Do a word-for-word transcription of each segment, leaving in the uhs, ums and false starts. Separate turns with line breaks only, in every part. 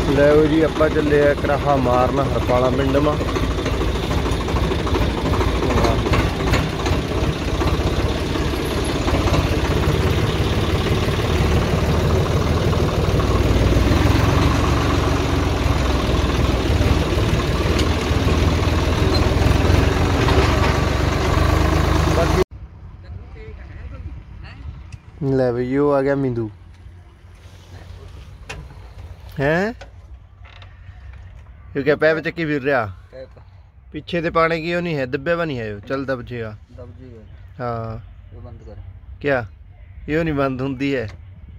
लो जी आप चले कराहा मारना हरपाला पिंड में। ले भाई यो आ गया मिंदू हैं यो क्या पैप चक्की फिर रहा पीछे से पाने की नहीं है दब्बे नहीं है यो चल दब जेगा हाँ
बंद कर
क्या यो नहीं बंद होंगी है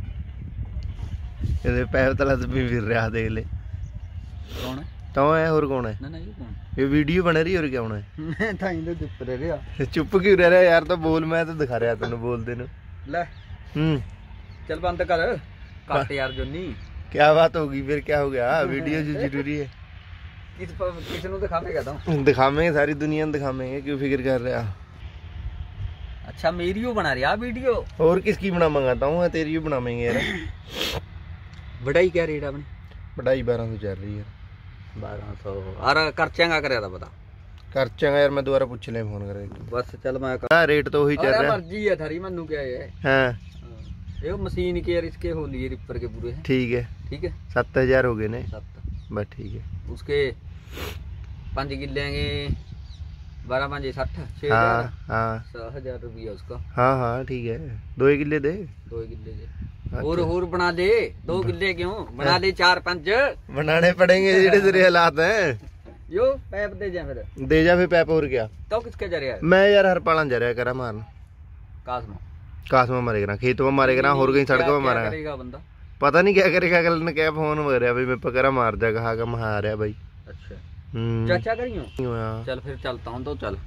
ये पैप तला दब्बी फिर रहा देख ले
कौन है
तो है और कौन है
ना ना ये कौन
ये वीडियो बन रही और क्या होना है
मैं था इंदे चुप रह रहा
चुप क्यों रह रहा यार तो बोल मैं तो दिखा रहा तेन बोलते नु
ले
हम्म
चल बंद कर काट यार जोनी
क्या बात होगी फिर क्या हो गया वीडियो जो जरूरी है
किस किस नु दिखावेगा तो
दिखावेंगे सारी दुनिया में दिखावेंगे क्यों फिक्र कर रहा
अच्छा मेरी ही बना रहा वीडियो
और किसकी बना मंगाता हूँ तेरी ही बनावेंगे यार
बढ़ाई क्या रेट अपनी
बढ़ाई बारह सौ चल रही है
बारह सौ और खर्चा का कराया था पता
खर्चा यार मैं दोबारा पूछ ले फोन करके
बस चल मैं
हाँ रेट तो वही चल रहा है
मर्जी है थारी मनु क्या है
हाँ
ये मशीन के यार इसके हो लिए रिपर के पूरे हैं
ठीक है
ठीक है
सत्त हजार हो गए ने
सत्त
बस ठीक है
उसके पाँच किले बारह पाँच साठ छः
हाँ
हजार
हाँ
छह हजार रुपया उसका
हाँ हाँ ठीक है दो ही किले दे
दो किले दे और और बना दे दो किले क्यों बना दे चार पांच
बनाने पड़ेंगे जेड़े तेरे हालात हैं
यो पैप दे जा फिर
दे जा फिर पैप और क्या
तो किसके जा रहा है
मैं यार हरपाला जा रहा करा मारना
कासमा
कासमा मारे करा खेत में मारे करा और कहीं सड़क में मारा
बंदा
पता नहीं क्या करेगा कल ने क्या फोन मार रहा भाई मैं पकड़ा मार जा कहा का मैं आ रहा भाई
अच्छा
हम्म
चाचा करियो
हाँ।
चल फिर चलता हूँ तो चल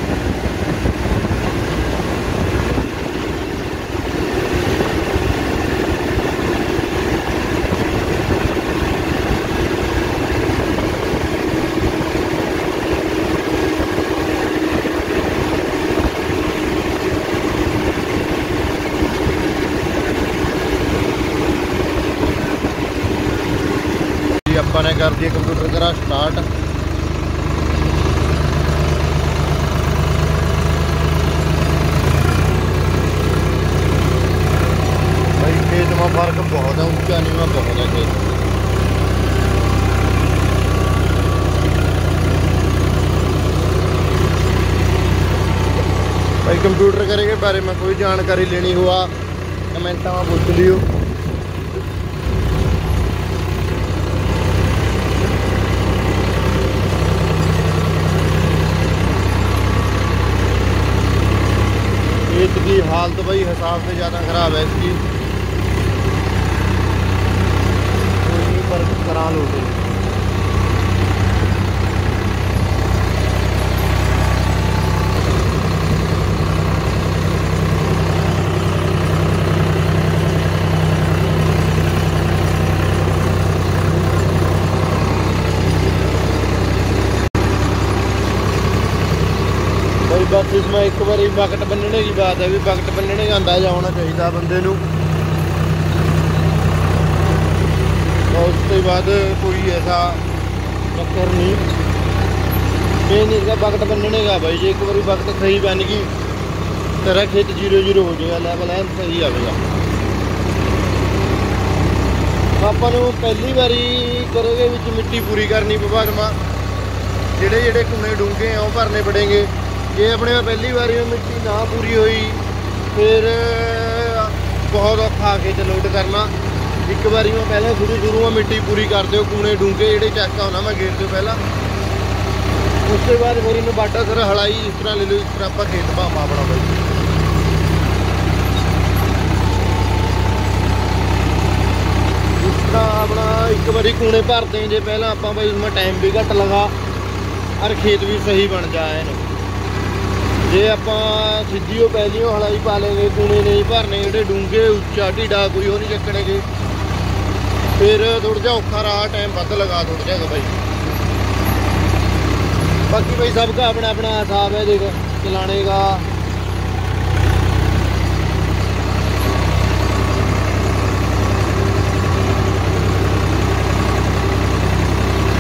अपन ने कर दिया कंप्यूटर करा स्टार्ट भाई खेत में फर्क बहुत है ऊंचा नीवा बहुत है खेत भाई कंप्यूटर करे के बारे में कोई जानकारी लेनी हुआ कमेंटा में पूछ लियो खेत की हालत भाई हिसाब से ज़्यादा ख़राब है इसकी कोई पर करा लो बस इसमें एक बार बकट बनने की बात है भी बकट बनने का अंदाजा होना चाहिए बंदे नू और उसके बाद कोई ऐसा चक्कर नहीं मेन इसका बकट बनने का भाई जो एक बार बकट सही बन गई तेरा खेत जीरो जीरो हो जाएगा लेवल है सही आएगा अपन पहली बारी करोगे विच मिट्टी पूरी करनी विभाग में जेड़े जेड़े कुने डूंगे हैं वो भरने पड़ेंगे ये अपने पहली बारी में मिट्टी ना पूरी हुई फिर बहुत औखा आके लोड करना एक बारी में पहले शुरू शुरू में मिट्टी पूरी कर दो कूने डूंगे जेडे चेक होना मैं गेट दो पहला उसके बाद फिर इन्हें बाटा सर हलाई इस तरह ले लो इस तरह आप खेत भापा अपना भाई इस तरह अपना एक बारी कूने भर दें जे पहला आप भाई उसमें टाइम भी घट लगा और खेत भी सही बन जाए जे आप सीधी पहलियों हलाई पा लेंगे कूने नहीं भरने जोड़े डूंगे उच्चा ढीडा कोई वो नहीं चकने के फिर थोड़ा जा औखा रहा टाइम वध लगा थोड़ा जा भाई बाकी भाई सबका अपना अपना हिसाब है देख चलाने का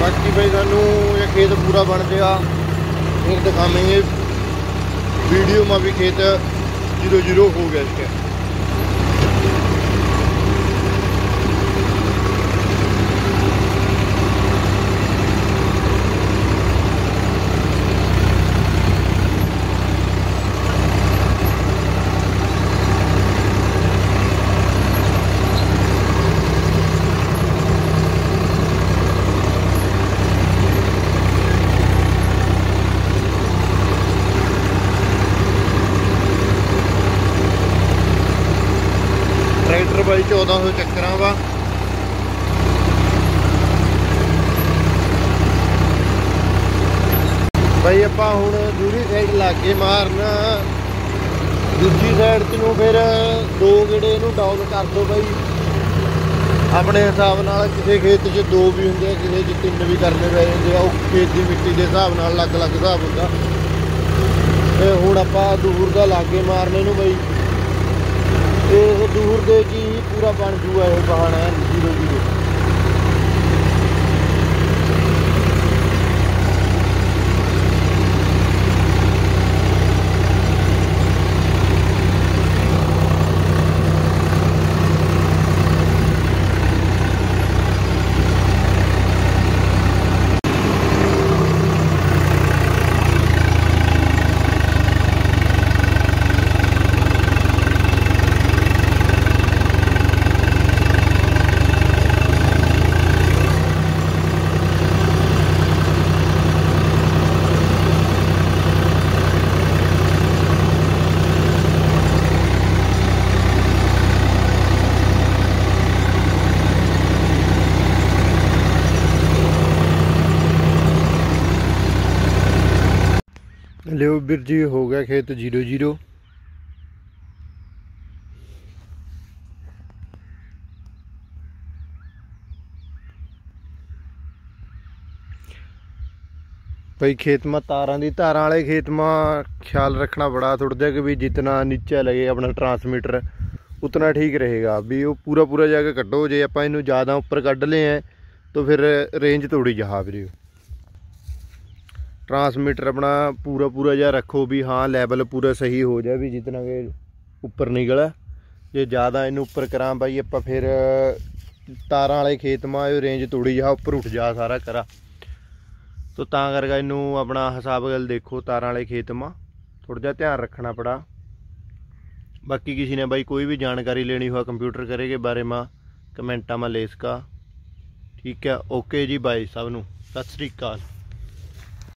बाकी भाई सानू ये खेत पूरा बन गया फिर दिखावेंगे वीडियो में भी खेत जीरो जीरो हो गया इसके। ट्रैक्टर भाई चौदह सौ चक्कर वा भाई ਆਪਾਂ ਹੁਣ ਦੂਰੀ ਸਾਈਡ ਲਾਗੇ ਮਾਰਨਾ ਦੂਜੀ ਸਾਈਡ ਤੋਂ ਫਿਰ ਦੋ ਗੇੜੇ ਇਹਨੂੰ ਡਾਊਨ ਕਰ ਦੋ ਬਾਈ ਆਪਣੇ ਹਿਸਾਬ ਨਾਲ। ਕਿਸੇ ਖੇਤ 'ਚ ਦੋ ਵੀ ਹੁੰਦੇ ਆ ਕਿਸੇ 'ਚ ਤਿੰਨ ਵੀ ਕਰਨੇ ਪੈ ਜਾਂਦੇ ਆ ਉਹ ਖੇਤ ਦੀ ਮਿੱਟੀ ਦੇ ਹਿਸਾਬ ਨਾਲ ਅਲੱਗ ਅਲੱਗ ਹਿਸਾਬ ਹੁੰਦਾ। ਤੇ ਹੁਣ ਆਪਾਂ ਦੂਰ ਦਾ ਲਾਗੇ ਮਾਰਨੇ ਨੂੰ ਬਾਈ ਇਹ ਦੂਰ ਦੇ ਜੀ ਪੂਰਾ ਬਣ ਜੂਗਾ ਇਹ ਬਹਾਨਾ ਜੀਰੋ ਜੀਰੋ। लियो बीर जी हो गया खेत जीरो जीरो। भाई खेत में तारां दी तारां वाले खेत में ख्याल रखना बड़ा थोड़ा जिहा कि भी जितना नीचे लगे अपना ट्रांसमीटर उतना ठीक रहेगा। भी वो पूरा पूरा जाके कड्डो जे आपां इनू ज़्यादा उपर कढ़ ले तो फिर रेंज तोड़ी जा वीरे। ट्रांसमीटर अपना पूरा पूरा जा रखो भी हाँ लैवल पूरा सही हो जाए भी जितना के उपर निकले। जे ज़्यादा इन उपर करा भाई आप फिर तारां वाले खेत में रेंज तोड़ी जा उपर उठ जा सारा करा। तो तां करके इनू अपना हिसाब गल देखो तारां वाले खेत में थोड़ा जा ध्यान रखना पड़ा। बाकी किसी ने भाई कोई भी जानकारी लेनी हो कंप्यूटर करे के बारे में कमेंटा में ले सका। ठीक है ओके जी बाय सब नू सत श्री अकाल।